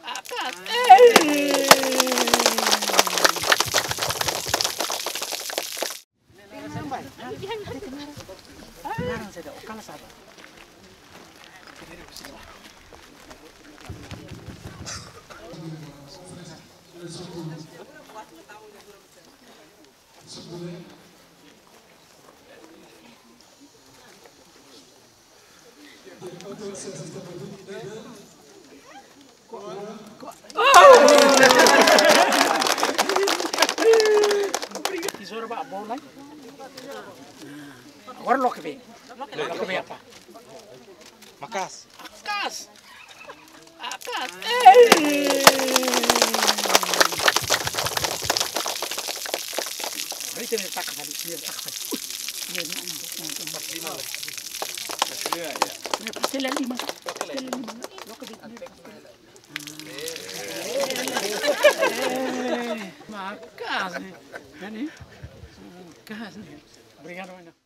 Akas. Tesoura ba bom lá? Agora logo vem. Logo vem apa? Makas. Akas. Akas. Hari ini tak kali ini tak kali. Ini pasti lagi mas. Makas. Ini. Makas. Obrigado, Ana.